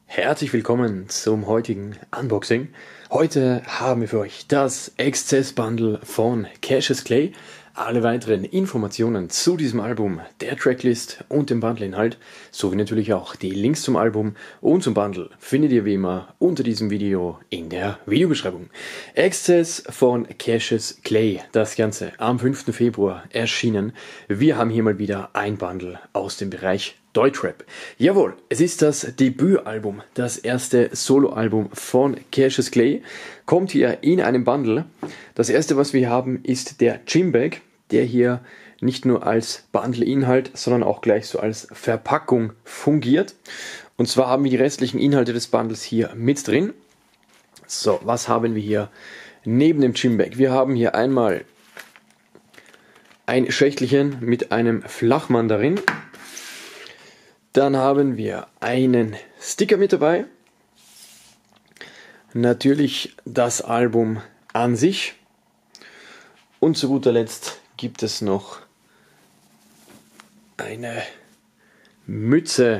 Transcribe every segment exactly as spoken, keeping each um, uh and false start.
Herzlich willkommen zum heutigen Unboxing. Heute haben wir für euch das Excess Bundle von Cassius Clay. Alle weiteren Informationen zu diesem Album, der Tracklist und dem Bundleinhalt, sowie natürlich auch die Links zum Album und zum Bundle findet ihr wie immer unter diesem Video in der Videobeschreibung. Excess von Cassius Clay, das Ganze am fünften Februar erschienen. Wir haben hier mal wieder ein Bundle aus dem Bereich Deutschrap. Jawohl, es ist das Debütalbum, das erste Soloalbum von Cassius Clay, kommt hier in einem Bundle. Das erste, was wir haben, ist der Gymbag, der hier nicht nur als Bundle-Inhalt, sondern auch gleich so als Verpackung fungiert. Und zwar haben wir die restlichen Inhalte des Bundles hier mit drin. So, was haben wir hier neben dem Gymbag? Wir haben hier einmal ein Schächtelchen mit einem Flachmann darin. Dann haben wir einen Sticker mit dabei. Natürlich das Album an sich. Und zu guter Letzt gibt es noch eine Mütze.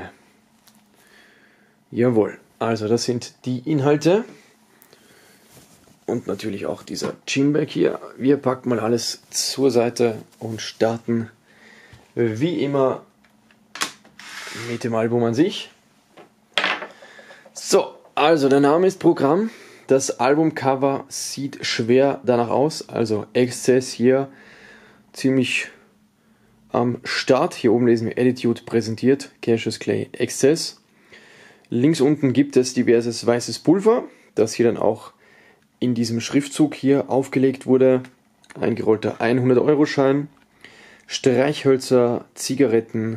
Jawohl, also das sind die Inhalte. Und natürlich auch dieser Gymbag hier. Wir packen mal alles zur Seite und starten wie immer mit dem Album an sich. So, also der Name ist Programm. Das Albumcover sieht schwer danach aus. Also Excess hier ziemlich am Start. Hier oben lesen wir Attitude präsentiert. Cassius Clay Excess. Links unten gibt es diverses weißes Pulver, das hier dann auch in diesem Schriftzug hier aufgelegt wurde. Ein gerollter hundert Euro Schein. Streichhölzer, Zigaretten,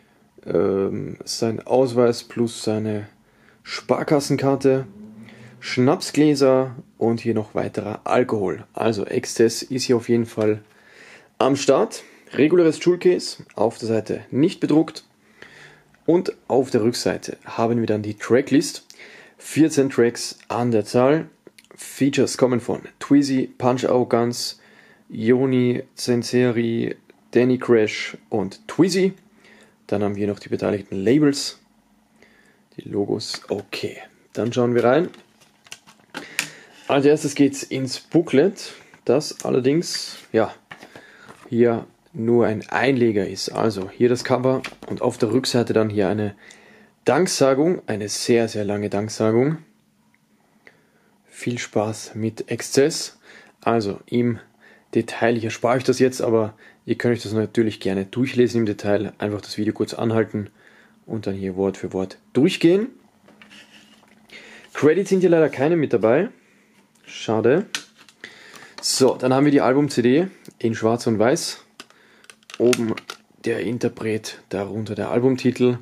sein Ausweis plus seine Sparkassenkarte, Schnapsgläser und hier noch weiterer Alkohol. Also Excess ist hier auf jeden Fall am Start. Reguläres Jewel-Case, auf der Seite nicht bedruckt. Und auf der Rückseite haben wir dann die Tracklist. vierzehn Tracks an der Zahl. Features kommen von Tweezy, Punch Out Guns, Yoni, Senseri, Danny Crash und Tweezy. Dann haben wir hier noch die beteiligten Labels, die Logos. Okay, dann schauen wir rein. Als erstes geht es ins Booklet, das allerdings ja hier nur ein Einleger ist. Also hier das Cover und auf der Rückseite dann hier eine Danksagung, eine sehr, sehr lange Danksagung. Viel Spaß mit Excess. Also im Detail, ich erspare euch das jetzt, aber ihr könnt euch das natürlich gerne durchlesen im Detail. Einfach das Video kurz anhalten und dann hier Wort für Wort durchgehen. Credits sind hier leider keine mit dabei. Schade. So, dann haben wir die Album-C D in schwarz und weiß. Oben der Interpret, darunter der Albumtitel.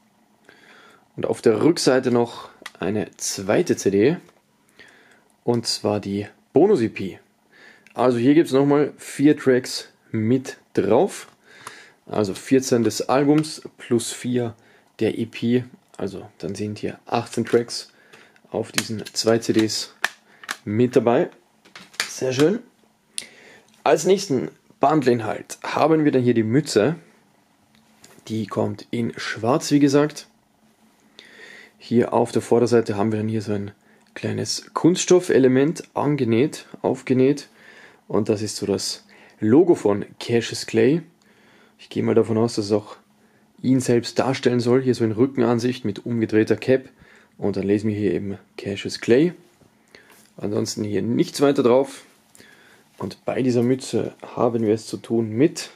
Und auf der Rückseite noch eine zweite C D. Und zwar die Bonus-E P. Also hier gibt es nochmal vier Tracks mit drauf. Also vierzehn des Albums plus vier der E P. Also dann sind hier achtzehn Tracks auf diesen zwei C Ds mit dabei. Sehr schön. Als nächsten Bundleinhalt haben wir dann hier die Mütze. Die kommt in schwarz, wie gesagt. Hier auf der Vorderseite haben wir dann hier so ein kleines Kunststoffelement angenäht, aufgenäht. Und das ist so das Logo von Cassius Clay. Ich gehe mal davon aus, dass es auch ihn selbst darstellen soll. Hier so in Rückenansicht mit umgedrehter Cap. Und dann lesen wir hier eben Cassius Clay. Ansonsten hier nichts weiter drauf. Und bei dieser Mütze haben wir es zu tun mit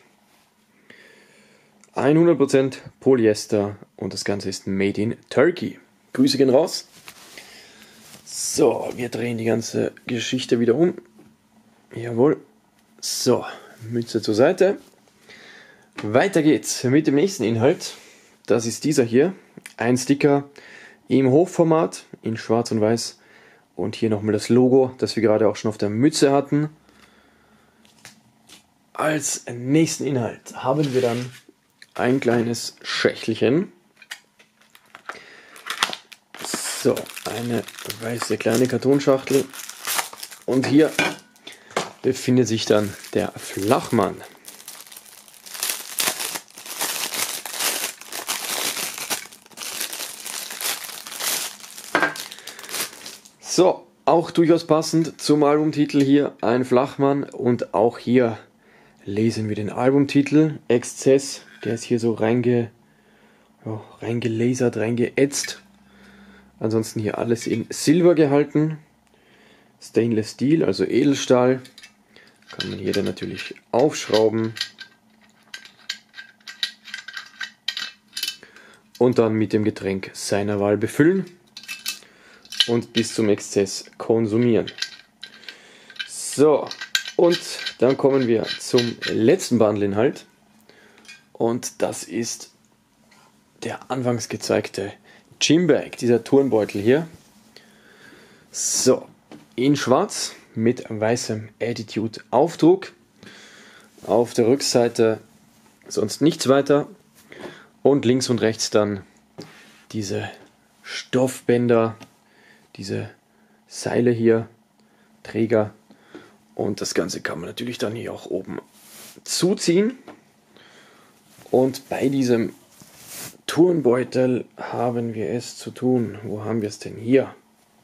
hundert Prozent Polyester. Und das Ganze ist made in Turkey. Grüße gehen raus. So, wir drehen die ganze Geschichte wieder um. Jawohl. So, Mütze zur Seite. Weiter geht's mit dem nächsten Inhalt. Das ist dieser hier. Ein Sticker im Hochformat in schwarz und weiß. Und hier nochmal das Logo, das wir gerade auch schon auf der Mütze hatten. Als nächsten Inhalt haben wir dann ein kleines Schächtelchen. So, eine weiße kleine Kartonschachtel. Und hier befindet sich dann der Flachmann. So, auch durchaus passend zum Albumtitel hier ein Flachmann und auch hier lesen wir den Albumtitel Exzess, der ist hier so reinge, ja, reingelasert, reingeätzt. Ansonsten hier alles in Silber gehalten, Stainless Steel, also Edelstahl, kann man hier dann natürlich aufschrauben und dann mit dem Getränk seiner Wahl befüllen und bis zum Exzess konsumieren. So, und dann kommen wir zum letzten Bundleinhalt und das ist der anfangs gezeigte Gymbag, dieser Turnbeutel hier. So, in schwarz mit weißem Attitude Aufdruck. Auf der Rückseite sonst nichts weiter und links und rechts dann diese Stoffbänder, diese Seile hier, Träger, und das Ganze kann man natürlich dann hier auch oben zuziehen. Und bei diesem Turnbeutel haben wir es zu tun. Wo haben wir es denn hier?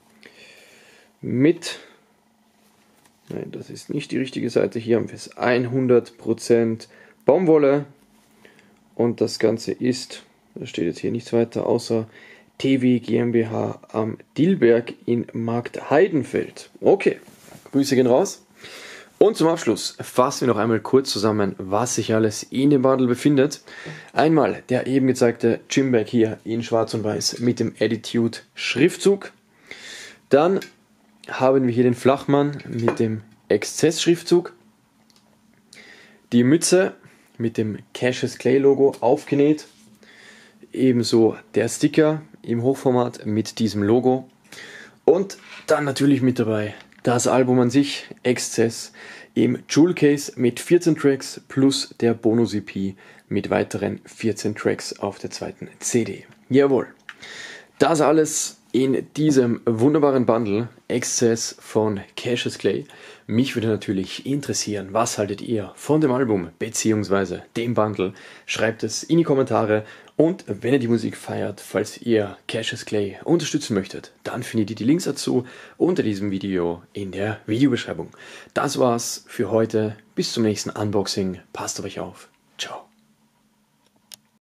Mit, nein, das ist nicht die richtige Seite. Hier haben wir es hundert Prozent Baumwolle und das Ganze ist, da steht jetzt hier nichts weiter außer T W GmbH am Dillberg in Markt Heidenfeld. Okay, Grüße gehen raus. Und zum Abschluss fassen wir noch einmal kurz zusammen, was sich alles in dem Bundle befindet. Einmal der eben gezeigte Gymbag hier in schwarz und weiß mit dem Attitude Schriftzug. Dann haben wir hier den Flachmann mit dem Exzess Schriftzug. Die Mütze mit dem Cassius Clay Logo aufgenäht. Ebenso der Sticker im Hochformat mit diesem Logo. Und dann natürlich mit dabei das Album an sich, Exzess, im Jewel Case mit vierzehn Tracks plus der Bonus-E P mit weiteren vierzehn Tracks auf der zweiten C D. Jawohl, das alles in diesem wunderbaren Bundle, Exzess von Cassius Clay. Mich würde natürlich interessieren, was haltet ihr von dem Album bzw. dem Bundle? Schreibt es in die Kommentare und wenn ihr die Musik feiert, falls ihr Cassius Clay unterstützen möchtet, dann findet ihr die Links dazu unter diesem Video in der Videobeschreibung. Das war's für heute. Bis zum nächsten Unboxing. Passt auf euch auf.